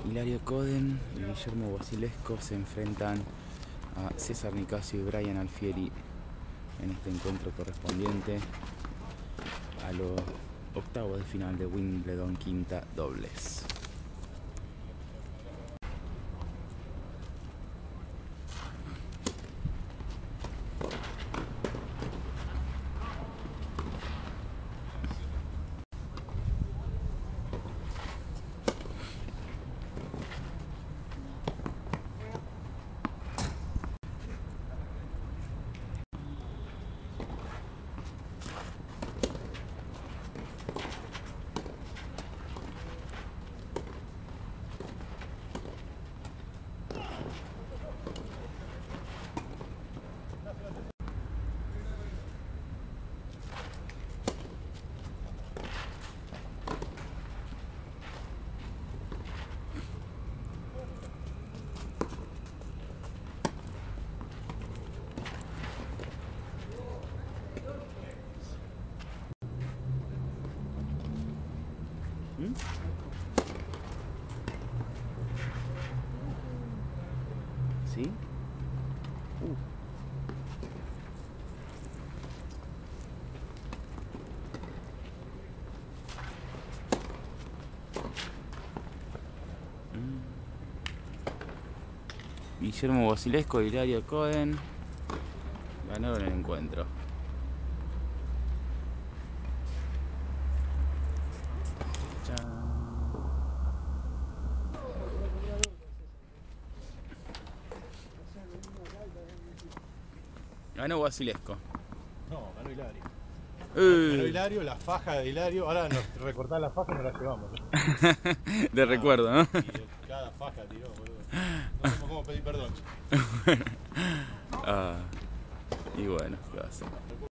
Hilario Coden y Guillermo Basilesco se enfrentan a César Nicasio y Brian Alfieri en este encuentro correspondiente a los octavos de final de Wimbledon quinta dobles. ¿Sí? Guillermo Basilesco y Hilario Coden ganaron el encuentro. Ganó Basilesco. No, ganó Hilario. Ganó Hilario, la faja de Hilario. Ahora nos recortás la faja y nos la llevamos. De recuerdo, ¿no? Y cada faja tiró, boludo. No sabemos cómo pedir perdón. Y bueno, ¿qué va a hacer?